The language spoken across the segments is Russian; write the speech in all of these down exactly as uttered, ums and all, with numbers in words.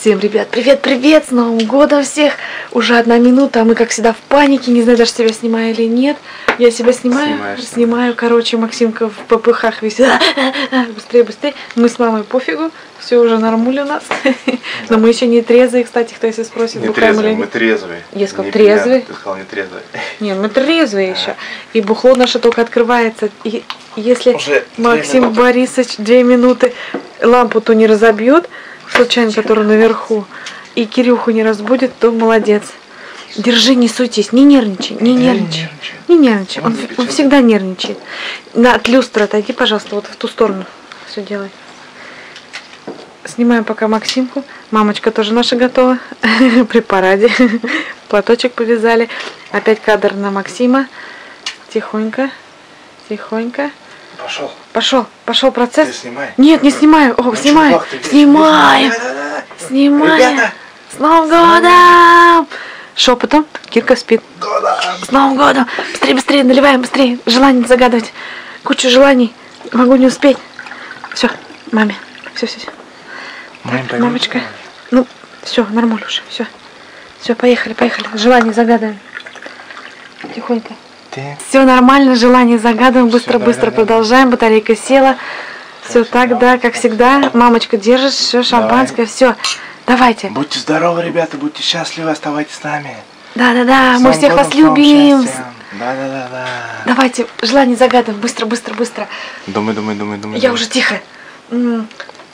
Всем, ребят, привет-привет, с Новым годом всех! Уже одна минута, а мы, как всегда, в панике, не знаю, даже себя снимаю или нет. Я себя снимаю, Снимаешь, снимаю, снимаешь. короче, Максимка в попыхах висит. Быстрее, быстрее. Мы с мамой пофигу, все уже нормуль у нас. Но мы еще не трезвые, кстати, кто если спросит, Не бухаем трезвые, или мы нет. трезвые. Я сказал, Не трезвые. пьян, ты сказал не трезвые. Нет, мы трезвые еще. И бухло наше только открывается. И если Уже Максим Борисович две минуты лампу-то не разобьет, случайно, которая наверху, и Кирюху не разбудит, то молодец. Держи, не суетись, не нервничай, не нервничай. Не нервничай, он, он всегда нервничает. На, от люстры отойди, пожалуйста, вот в ту сторону. Все делай. Снимаем пока Максимку. Мамочка тоже наша готова. При параде. Платочек повязали. Опять кадр на Максима. Тихонько. Тихонько. Пошел. Пошел. Пошел процесс. Ты снимай. Нет, не снимаю. О, Ну, снимаю. чувак, ты Снимаю. Да, да, да. Снимаю. Ребята. С Новым годом! Шепотом. Кирка спит. Года. С Новым годом! Быстрее, быстрее, наливаем, быстрее. Желание загадывать. Кучу желаний. Могу не успеть. Все, маме. Все, все, все. Так, мамочка. Ну, все, нормально уже. Все. Все, поехали, поехали. Желание загадываем. Тихонько. Все нормально, желание загадываем. Быстро, Всё, быстро да, да, да. продолжаем. Батарейка села. Все так, да, как всегда. Мамочка держит, все шампанское, все. Давайте. Будьте здоровы, ребята, будьте счастливы, оставайтесь с нами. Да, да, да, С мы Новым всех годом, вас с новым любим. счастьем. Да, да, да, да. Давайте, желание загадываем. Быстро, быстро, быстро. Думай, думай, думай, думай. Я думай. уже тихо. М.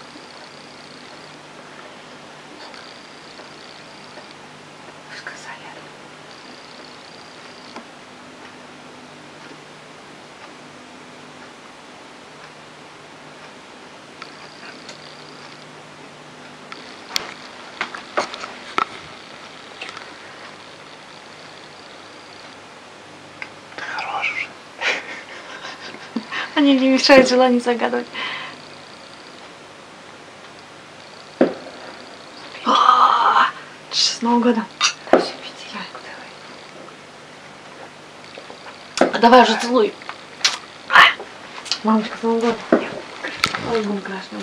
Ты хорош уже. Они не мешают желание загадывать. А, С Новым годом. Давай уже целуй. А, Мамочка, с Новым годом. Ой, гум красный.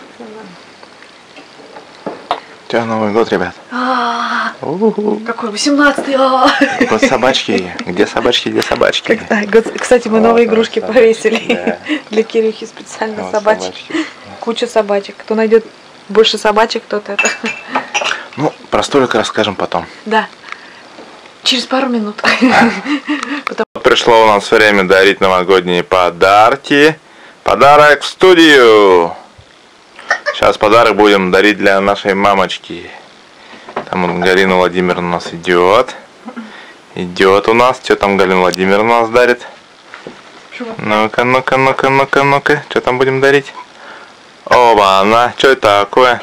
У тебя Новый год, ребят. А, У-ху. Какой восемнадцатый. А. Год собачки. Где собачки, где собачки? Как- а, год- Кстати, мы Вот новые она, игрушки собачки, повесили. да. Для Кирюхи специально Вот собачки. собачки. Куча собачек. Кто найдет больше собачек, тот это. Ну, про столик расскажем потом. Да. Через пару минут. Потом- Пришло у нас время дарить новогодние подарки. Подарок в студию. Сейчас подарок будем дарить для нашей мамочки. Там вот Галина Владимировна у нас идет. Идет у нас. Что там Галина Владимировна у нас дарит? Ну-ка, ну-ка, ну-ка, ну-ка, ну-ка. Что там будем дарить? Оба, она. Что это такое?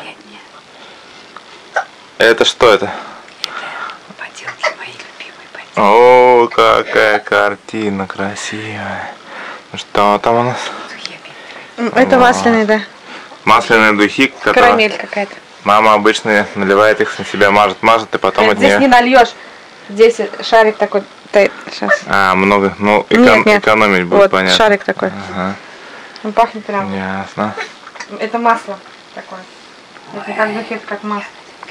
Это что это? Поделки мои любимые поделки. О, какая картина красивая. Ну что там у нас? Это масляный, да. Масляные духи, которые Карамель какая-то. мама обычно наливает их на себя, мажет, мажет, и потом от Здесь нее... не нальешь. Здесь шарик такой. Сейчас. А, много, ну, эко- Нет, нет. экономить будет, Вот, понятно. шарик такой. Ага, Он пахнет прям. ясно. Это масло такое. Это как духи, это как масло.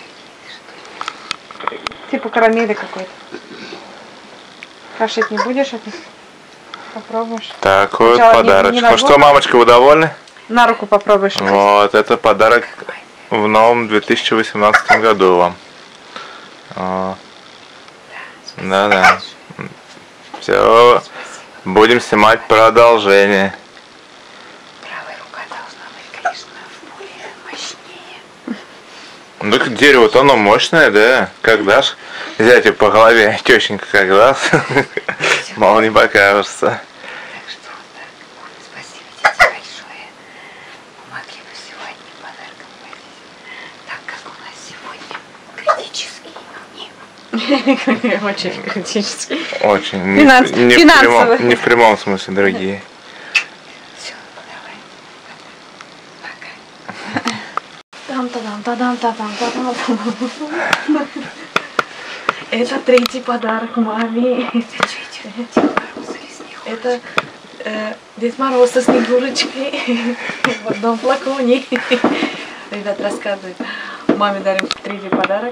Типа карамели какой-то. Крошить не будешь это? Попробуешь. Такой вот Сначала не- подарочек. не Ну на что, голову. мамочка, вы довольны? На руку попробуешь. Вот, это подарок в новом две тысячи восемнадцатом году вам. О. Да-да. Все, будем снимать продолжение. Правая рука должна быть, конечно, более мощнее. Ну так дерево-то оно мощное, да? Когда ж взять по голове, тещенька, когда? Мало не покажется. Так что так, спасибо тебе большое. Помогли бы сегодня подарком пойти. Так как у нас сегодня критические дни. Очень критически. Очень. Не, Финанс- в, не, в финансово. прямом, не в прямом смысле, дорогие. Все, давай. Пока. Там-та-дам-та-дам-та-дам-та-дам. Это третий подарок маме. Это э, Дед Мороз со Снегурочкой в одном флаконе. Ребят, рассказывают. Маме дарим третий подарок.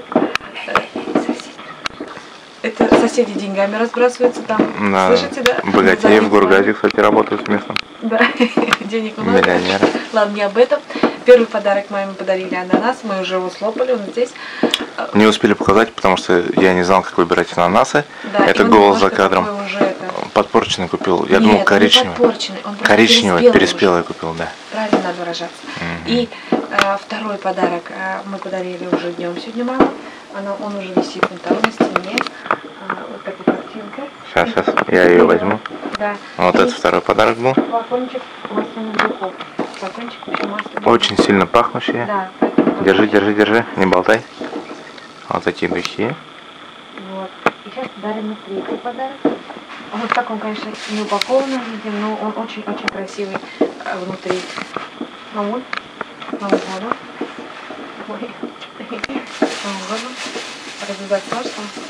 Это соседи деньгами разбрасываются там. Да. Слышите, да? Богатеи в Гургаде, кстати, работают местом. Да, денег много. Миллионеры. Ладно, не об этом. Первый подарок маме подарили ананас, мы уже его слопали, он здесь. Не успели показать, потому что я не знал, как выбирать ананасы. Да, это голос за кадром. Уже это... Подпорченный купил. Я Нет, думал коричневый. Не подпорченный, он коричневый, переспелый купил, да. Правильно надо выражаться. Mm-hmm. И а, второй подарок а, мы подарили уже днем сегодня маму. Она, он уже висит вон там на стене. А, вот такая картинка. Сейчас, сейчас, я ее возьму. Да. Вот и это второй подарок был. Флакончик масляных духов. Флакончик еще масляных. Очень сильно пахнущие. Да. Держи, держи, держи, не болтай. Вот такие духи. Вот. И сейчас дарим на третий подарок. Вот так он, конечно, не упакованный, но он очень-очень красивый внутри. Мамуль, Новый году. Ой. Новый году. Развязать сложно.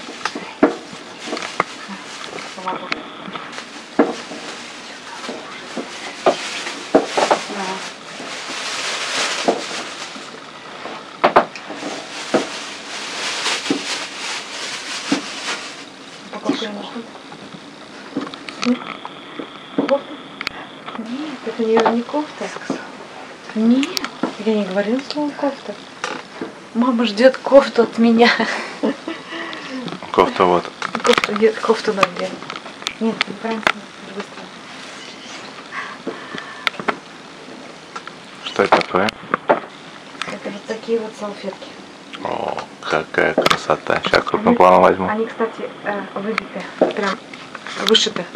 Помогу. Упаковка не нужна. Кофта? Нет, это не, не кофта. Нет, я не говорила слово кофта. Мама ждет кофту от меня. Кофта вот. Кофту, нет, кофту надо делать. Нет, неправильно, быстро. Что это такое? Это вот такие вот салфетки. О, какая красота. Сейчас крупным планом возьму. Они, кстати, выбиты, прям вышиты.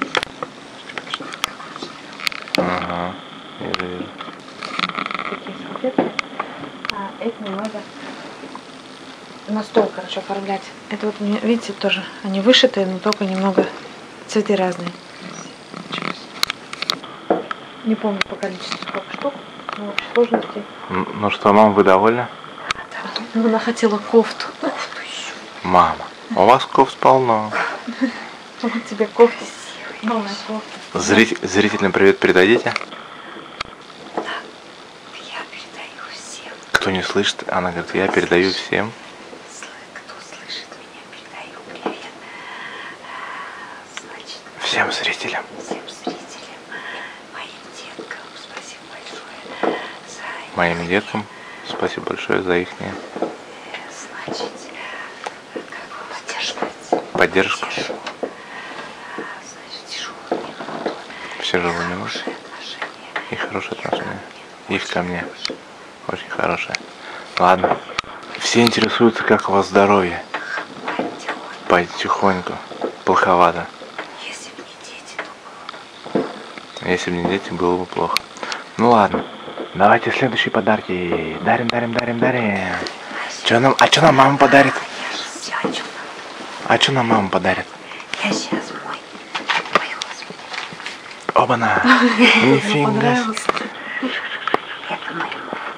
Ага, вижу, вижу. Такие салфетки. А это не надо на стол, короче, оформлять. Это вот, видите, тоже они вышитые, но только немного цветы разные. Не помню по количеству сколько штук, но в общей сложности. Ну что, мам, вы довольны? Да. Она хотела кофту. Мама, у вас кофт полно. Вот тебе кофта. Новая кофта. Зритель, зрителям привет передадите? Да, я передаю всем. Кто не слышит, она говорит, я передаю всем. Кто слышит меня, передаю привет. Значит, Всем зрителям. всем зрителям, моим деткам, спасибо большое за их, Моим деткам спасибо большое за их значит, как вам поддержку. поддержку. Держу. Значит, тяжелую минуту. Все живые минуты. Хорошие отношения. И хорошие отношения. Их ко мне. Очень хорошие. Ладно. Все интересуются, как у вас здоровье. Потихоньку. Плоховато. Если бы не дети, то было. Если бы не дети, было бы плохо. Ну ладно. Давайте следующие подарки. Дарим, дарим, дарим, дарим. Чё нам, а что нам мама подарит? Я же сядем. А что нам мама подарит? Я сейчас мой. Ой, Господи. Оба-на. Нифига. Это мое.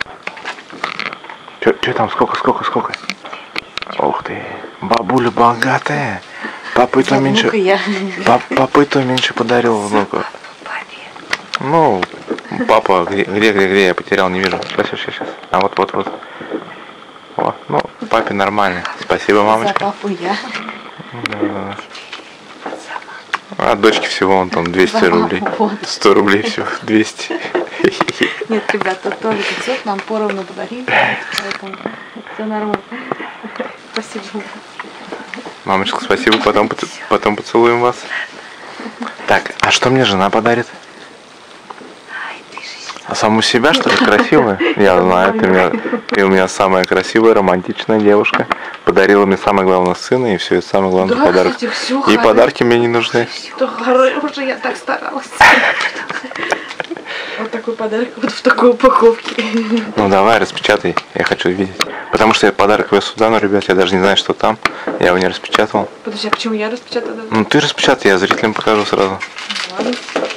Что там, сколько, сколько, сколько? Ух ты. Бабуля богатая. Папы то меньше. я. Пап, папы то меньше подарил внуку. Папе. Ну, папа, где, где, где, где, я потерял, не вижу. Сейчас, сейчас, сейчас. А вот, вот, вот. О, ну, папе нормально. Спасибо, За мамочка. папу я. Да, да, да. А дочке всего он там двести рублей. Вот. сто рублей всего, двести. Нет, ребят, тут тоже пятьсот, нам поровну подарили, поэтому все нормально. Спасибо. Мамочка, спасибо, потом, поц- потом поцелуем вас. Так, а что мне жена подарит? Ай, ты же А саму себя, что ли, красивую? Я знаю, ты, меня, ты у меня самая красивая, романтичная девушка. Подарила мне самое главное сына, и все, это самый главный Да, подарок. кстати, всё И хорошо. подарки мне не нужны. Что хорошее, я так старалась. Вот такой подарок вот в такой упаковке. Ну давай, распечатай, я хочу видеть. Потому что я подарок вез сюда, но, ребят, я даже не знаю, что там. Я его не распечатал. Подожди, а почему я распечатала? Ну ты распечатай, я зрителям покажу сразу. Ладно.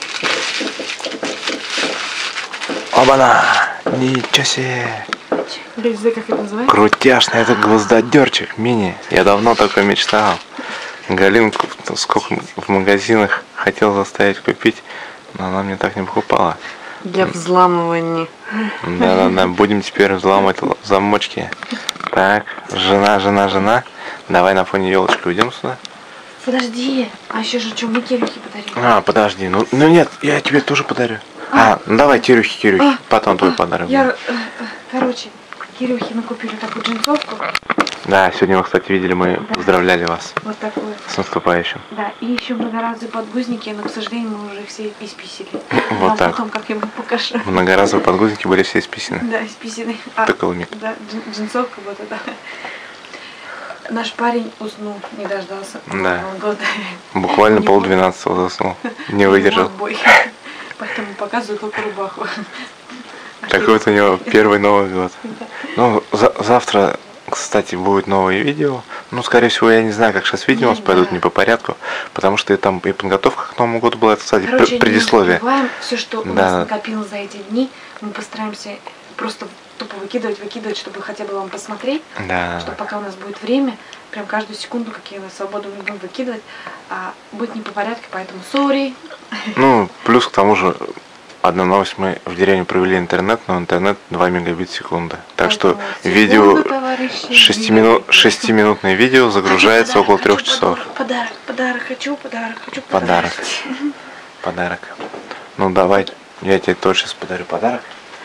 Оба-на! Ничего себе! Я не знаю, как это называется. Крутяшный, это гвоздодерчик мини. Я давно такой мечтал. Галинку сколько в магазинах хотел заставить купить, но она мне так не покупала. Для взламывания. Да-да-да, будем теперь взламывать замочки. Так, жена, жена, жена. Давай на фоне елочки уйдем сюда. Подожди, а еще же что, мы Кирюхе подарили? А, подожди, ну, ну нет, я тебе тоже подарю. А, а ну давай, Кирюхе, Кирюхе, а, потом а, твой подарок. Я, будет. Короче, Кирюхе мы купили такую джинсовку. Да, сегодня вы, кстати, видели, мы да. поздравляли вас. Вот такую. С наступающим. Да, и еще многоразовые подгузники, но, к сожалению, мы уже все исписили. Вот а так. Потом, как я вам покажу. Многоразовые подгузники были все исписаны. Да, исписаны. А, Токоломик. Да, джинсовка вот эта. Наш парень уснул, не дождался. Да. Год. Буквально полдвенадцатого заснул. Не выдержал. Поэтому показываю только рубаху. Такой вот у него первый Новый год. Ну, за завтра, кстати, будет новое видео. Ну, скорее всего, я не знаю, как сейчас видео у нас пойдут не по порядку, потому что и там и подготовка к Новому году была, это, кстати, Короче, предисловие. Не все, что у да. нас накопилось за эти дни, мы постараемся просто тупо выкидывать, выкидывать, чтобы хотя бы вам посмотреть, да. чтобы пока у нас будет время, прям каждую секунду, какие у нас свободу мы будем выкидывать, а будет не по порядку, поэтому сори. Ну, плюс к тому же, одна новость, мы в деревне провели интернет, но интернет два мегабита в секунду. Так поэтому что видео, шестиминутное видео загружается около трех часов. Подарок, подарок, хочу подарок, хочу подарок. Подарок. Ну давай, я тебе тоже сейчас подарю подарок.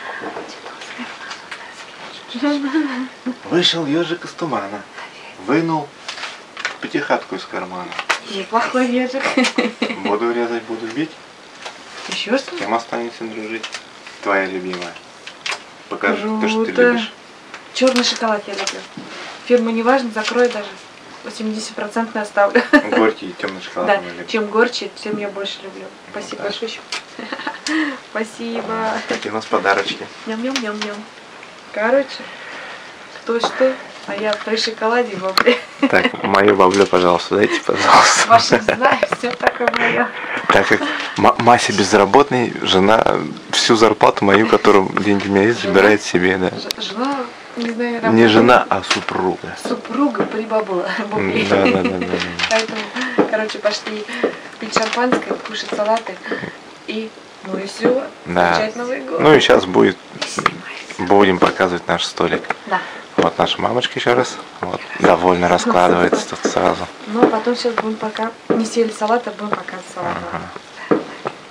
Вышел ежик из тумана, вынул пятихатку из кармана. И плохой ежик. Буду резать, буду бить. Еще что? Кем останется дружить? Твоя любимая. Покажи то, что ты любишь. Черный шоколад я люблю. Фирму не важно, закрой даже. восемьдесят процентов оставлю. Горький и темный шоколад. Да, чем горче, тем я больше люблю. Спасибо большое. Спасибо. Такие у нас подарочки. Ням-ням-ням-ням. Короче, кто что, а я при шоколаде в бабле. Так, мою баблю, пожалуйста, дайте, пожалуйста. Ваша не знаю, все такое мое. Так как Мася безработный, жена всю зарплату мою, которую деньги у меня есть, забирает себе, да. Жена, не знаю, работает. Не жена, а супруга. Супруга при бабле. Да, да, да, да. Поэтому, короче, пошли пить шампанское, кушать салаты и, ну и все, встречать Новый год. Ну и сейчас будет, будем показывать наш столик. Да. Вот наша мамочка еще раз. Вот, довольно раскладывается тут сразу. Ну, а потом сейчас будем пока не съели салат, а будем показывать салат. Ага.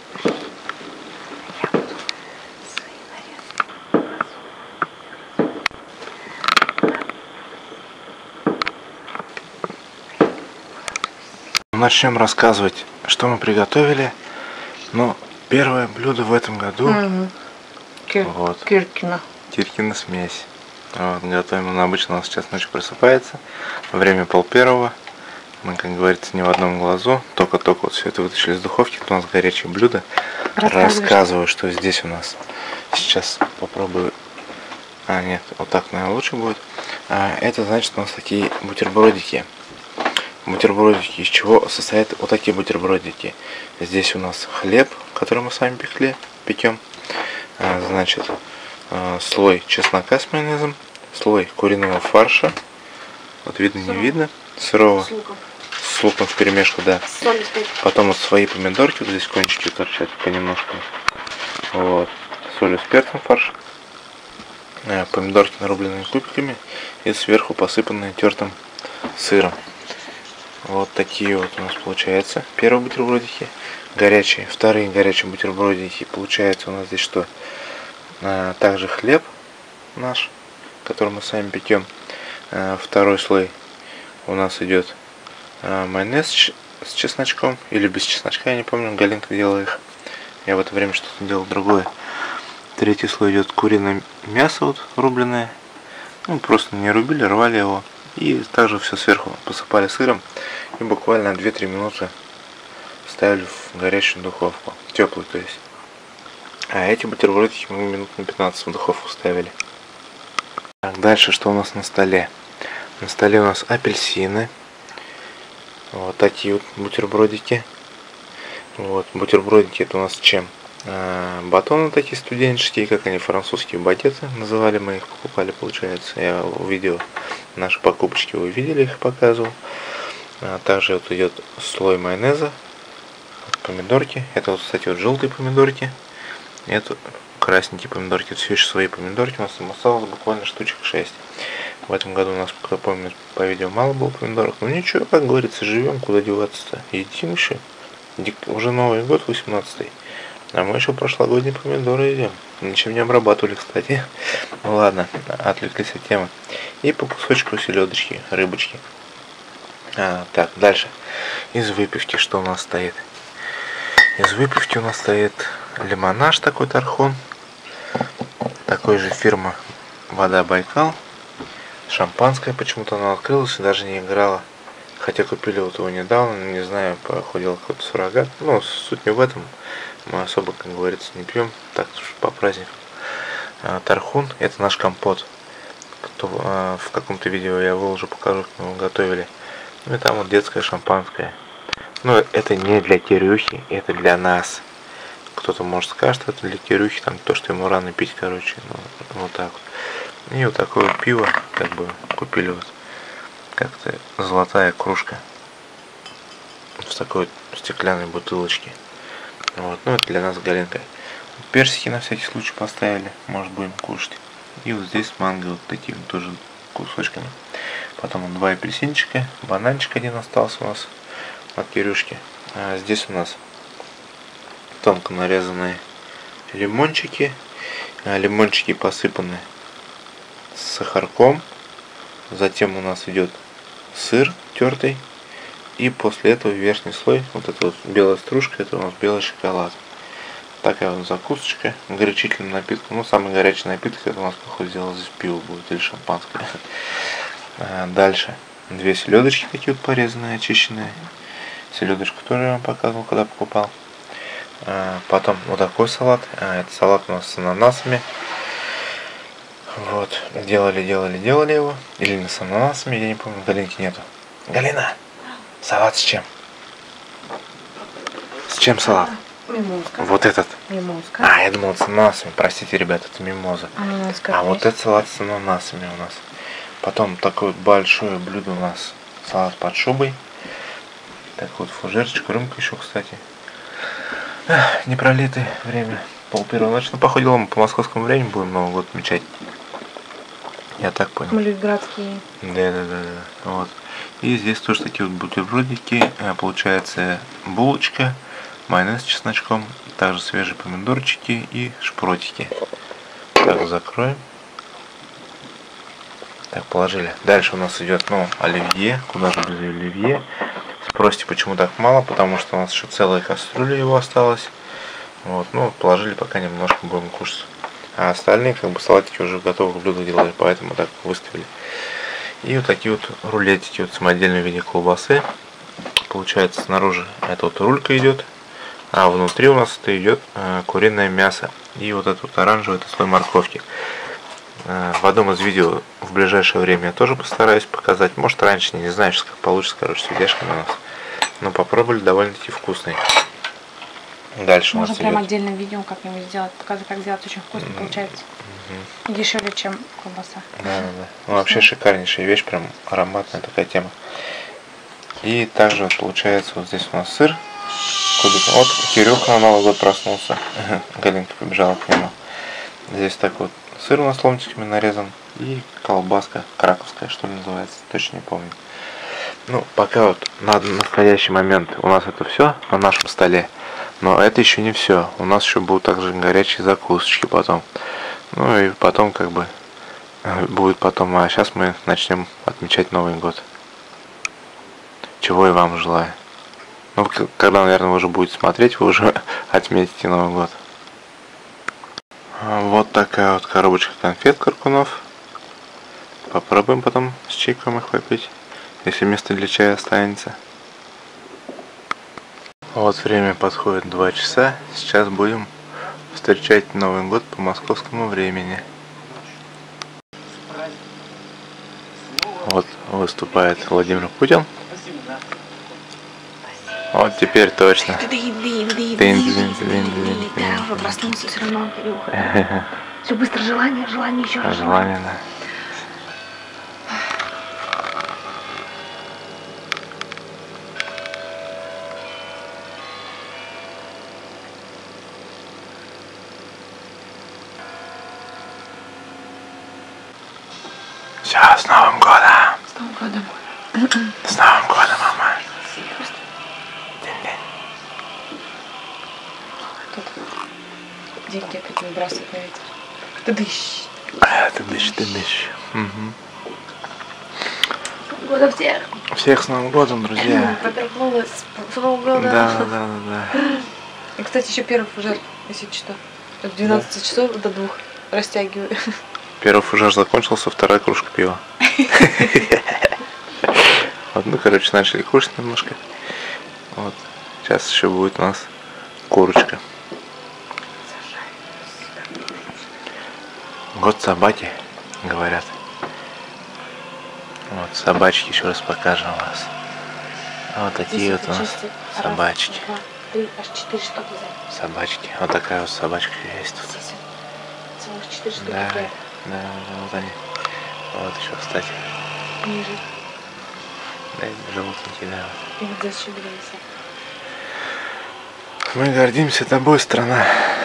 Начнем рассказывать, что мы приготовили. Ну, первое блюдо в этом году. Угу. Кир... Вот. Киркина. Киркина смесь. Вот, готовим. Он обычно у нас сейчас ночью просыпается. Во время пол первого. Мы, как говорится, не в одном глазу. Только-только вот все это вытащили из духовки. Это у нас горячее блюдо. Рассказываю, что здесь у нас. Сейчас попробую. А, нет, вот так, наверное, лучше будет. А, это значит, у нас такие бутербродики. Бутербродики из чего состоят вот такие бутербродики. Здесь у нас хлеб, который мы с вами пекли, пекем. А, значит, слой чеснока с майонезом, слой куриного фарша, вот видно, не видно, сырого, с луком, с луком в перемешку, да. Потом вот свои помидорки, вот здесь кончики торчат понемножку, вот, солью с перцем фарш, помидорки нарубленными кубиками и сверху посыпанные тертым сыром. Вот такие вот у нас получается первые бутербродики, горячие, вторые горячие бутербродики, получается у нас здесь что? А, также хлеб наш, который мы сами пекем. А, второй слой у нас идет а, майонез с чесночком или без чесночка, я не помню, Галинка делала их. Я в это время что-то делал другое. Третий слой идет куриное мясо вот рубленое. Ну, просто не рубили, рвали его. И также все сверху посыпали сыром. И буквально две-три минуты ставили в горячую духовку. Теплую, то есть. А эти бутербродики мы минут на пятнадцать в духовку ставили. Так, дальше что у нас на столе? На столе у нас апельсины. Вот такие вот бутербродики. Вот, бутербродики это у нас чем? А, батоны такие студенческие, как они, французские багеты называли, мы их покупали, получается. Я увидел наши покупочки, вы видели, их показывал. А, также вот идет слой майонеза, помидорки. Это вот, кстати, вот желтые помидорки. Это красненькие помидорки, это все еще свои помидорки, у нас осталось буквально штучек шесть. В этом году у нас, как я помню, по видео мало было помидоров. Ну ничего, как говорится, живем, куда деваться-то. Едим еще. Уже Новый год, восемнадцатый. А мы еще прошлогодние помидоры едим. Ничем не обрабатывали, кстати. Ну ладно, отвлеклись от темы. И по кусочку селедочки, рыбочки. А, так, дальше. Из выпивки что у нас стоит? Из выпивки у нас стоит лимонаж такой Тархун. Такой же фирма Вода Байкал. Шампанское почему-то она открылась и даже не играла. Хотя купили вот его недавно, не знаю, походил какой-то суррогат. Ну, суть не в этом. Мы особо, как говорится, не пьем. Так уж по праздникам. А, Тархун — это наш компот. Кто, а, в каком-то видео я выложу, покажу, как мы его готовили. Ну и там вот детское шампанское. Но это не для Кирюхи, это для нас. Кто-то может скажет, что это для Кирюхи, там то, что ему рано пить, короче. Ну, вот так вот. И вот такое вот пиво, как бы, купили вот. Как-то золотая кружка. В такой вот стеклянной бутылочке. Вот, ну это для нас с Галинкой. Персики на всякий случай поставили, может будем кушать. И вот здесь манго вот такими тоже кусочками. Потом вот два апельсинчика, бананчик один остался у нас от Кирюшки. А здесь у нас тонко нарезанные лимончики. А лимончики посыпаны сахарком. Затем у нас идет сыр тертый. И после этого верхний слой, вот эта вот белая стружка, это у нас белый шоколад. Такая вот закусочка горячительным напитком. Ну, самый горячий напиток, это у нас, походу, сделал здесь пиво будет или шампанское. Дальше. Две селедочки такие вот порезанные, очищенные. Селедочку тоже я вам показывал, когда покупал. Потом вот такой салат. Это салат у нас с ананасами. Вот. Делали, делали, делали его. Или не с ананасами, я не помню. Галинки нету. Галина! Салат с чем? С чем салат? Мимозка. Вот этот. Мимозка. А, я думал с ананасами. Простите, ребят, это мимоза. Ананаска А вот этот салат с ананасами у нас. Потом такое вот большое блюдо у нас. Салат под шубой. Так вот, фужерчик, рюмка еще, кстати. Эх, не пролитое время. Пол первой ночи. Ну, походило мы по московскому времени будем Новый год отмечать. Я так понял. Мы ленинградские. Да, да, да, да. Вот. И здесь тоже такие вот бутербродики. Получается булочка, майонез с чесночком, также свежие помидорчики и шпротики. Так, закроем. Так, положили. Дальше у нас идет, ну, оливье. Куда же без оливье? Спросите, почему так мало? Потому что у нас еще целая кастрюля его осталась. Вот, ну, положили, пока немножко будем кушать. А остальные, как бы, салатики уже в готовых блюдах делали, поэтому так выставили. И вот такие вот рулетики вот самодельные в виде колбасы. Получается, снаружи это вот рулька идет, а внутри у нас это идет э, куриное мясо. И вот этот вот оранжевый, это слой морковки. Э, в одном из видео в ближайшее время я тоже постараюсь показать. Может раньше, не знаю, сейчас как получится, короче, с видяшками у нас. Но попробовали, довольно-таки вкусный. Дальше Можно у нас прям идет... отдельным видео как-нибудь сделать, показать, как сделать, очень вкусно mm-hmm. получается. Mm-hmm. Дешевле, чем колбаса. Да, да, да. Ну, вообще шикарнейшая вещь, прям ароматная такая тема. И также вот получается вот здесь у нас сыр. Кубик. Вот Кирюха на Новый год проснулся. Галинка побежала к нему. Здесь так вот сыр у нас ломтиками нарезан. И колбаска краковская, что ли называется, точно не помню. Ну, пока вот на настоящий момент у нас это все на нашем столе. Но это еще не все. У нас еще будут также горячие закусочки потом. Ну и потом как бы будет потом. А сейчас мы начнем отмечать Новый год. Чего и вам желаю. Ну, когда, наверное, вы уже будете смотреть, вы уже отметите Новый год. Вот такая вот коробочка конфет Каркунов. Попробуем потом с чайком их попить, если место для чая останется. Вот время подходит два часа. Сейчас будем встречать Новый год по московскому времени. Вот выступает Владимир Путин. Вот теперь точно. Да, уже проснулся все равно, Кирюха. Все быстро, желание, желание еще раз. Желание, да. Все, Все, с Новым годом. С Новым годом. С Новым годом, мама. День-день. Тут деньги опять выбрасывают на ветер. Ты дышь. А, ты дышь, ты дышь. Угу. С Новым годом всех. Всех с Новым годом, друзья. Поперхнулась. С Новым годом. Да, да, да, да. И, кстати, еще первый фужер, если что. От двенадцати часов до двух растягиваю. Первый фужер закончился, вторая кружка пива. Вот, ну, короче, начали кушать немножко. Вот. Сейчас еще будет у нас курочка. Год собаки, говорят. Вот, собачки еще раз покажем вас. Вот такие вот у нас собачки. Раз, два, три, аж четыре штуки взяли. Собачки. Вот такая вот собачка есть тут. Здесь целых четыре штуки. Да, прям да, вот они. Вот еще, кстати. ниже. Да, желтенькие, да. И вот здесь еще две висят. Мы гордимся тобой, страна.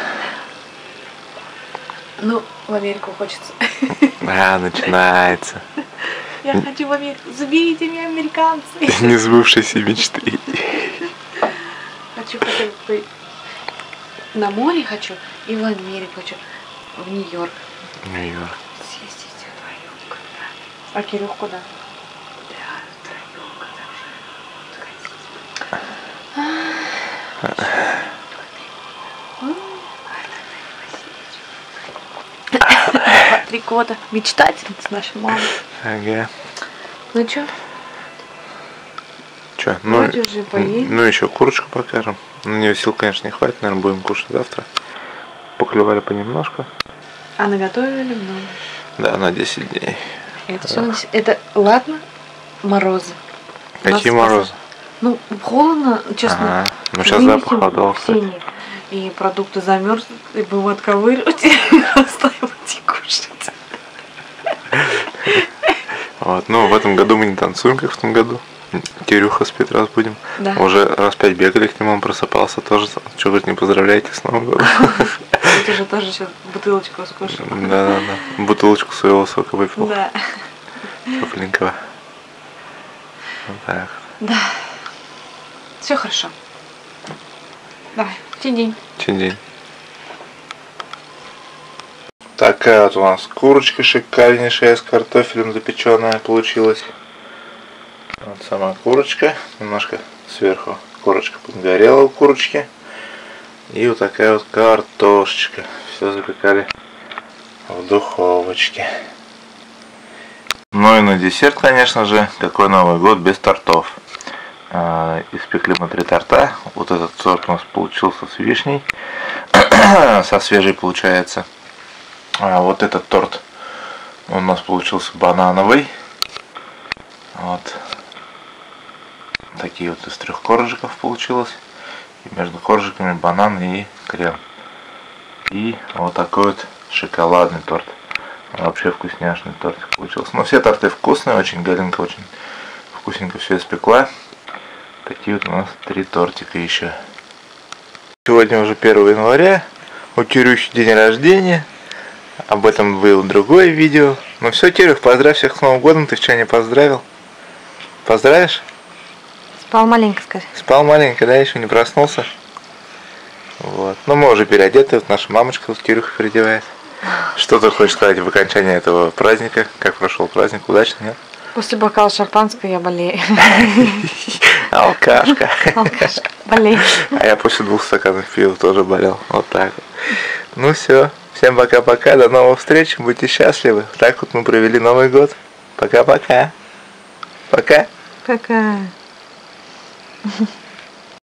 Ну, в Америку хочется. А, начинается. Я хочу в Америку. Заберите меня, американцы. Несбывшиеся мечты. Хочу хотя бы на море хочу и в Америку хочу. В Нью-Йорк. Нью-Йорк. Съездите вдвоем куда? А Кирюх куда? Да, втроем, когда уже хотите. Три года. Мечтательница наша мама. Ага. Ну чё? Че, ну, Вроде уже поедем. ну еще курочку покажем. На нее сил, конечно, не хватит, наверное, будем кушать завтра. Поклевали понемножку. А наготовили много. Да, на десять дней. Это все. Это ладно, морозы. Какие Нас морозы? спас- Ну, холодно, честно. Ага. Ну сейчас Вынесем запах похолодал, в кстати. сене, и продукты замерзнут, и будем отковыривать и оставить и кушать. Вот, ну в этом году мы не танцуем, как в том году. Кирюха спит, раз будем. Да. Уже раз пять бегали к нему, он просыпался тоже. Что, говорит, не поздравляете с Новым годом? Ты же тоже сейчас бутылочку скушал. Да, да, да. Бутылочку своего сока выпил. Да. Тепленького. Вот так. Да. Все хорошо. Давай, день. День. Такая вот у нас курочка шикарнейшая с картофелем запеченная получилась. Вот сама курочка. Немножко сверху корочка подгорела у курочки. И вот такая вот картошечка. Все запекали в духовочке. Ну и на десерт, конечно же, какой Новый год без тортов. Испекли мы три торта. Вот этот торт у нас получился с вишней. Со свежей получается. А вот этот торт у нас получился банановый. Вот. Такие вот из трех коржиков получилось. И между коржиками банан и крем. И вот такой вот шоколадный торт. Вообще вкусняшный тортик получился. Но все торты вкусные, очень Галинка очень вкусненько все испекла. Такие вот у нас три тортика еще. Сегодня уже первое января. У Кирюхи день рождения. Об этом было другое видео. Ну все, Кирюх, поздравь всех с Новым годом. Ты вчера не поздравил? Поздравишь? Спал маленько, скажи. Спал маленько, да, еще не проснулся. Вот. Ну мы уже переодеты. Вот наша мамочка вот Кирюха переодевает. Что ты хочешь сказать в окончании этого праздника? Как прошел праздник? Удачно, нет? После бокала шампанского я болею. Алкашка. Алкашка. Болею. А я после двух стаканов пива тоже болел. Вот так вот. Ну все. Всем пока-пока. До новых встреч. Будьте счастливы. Так вот мы провели Новый год. Пока-пока. Пока. Пока.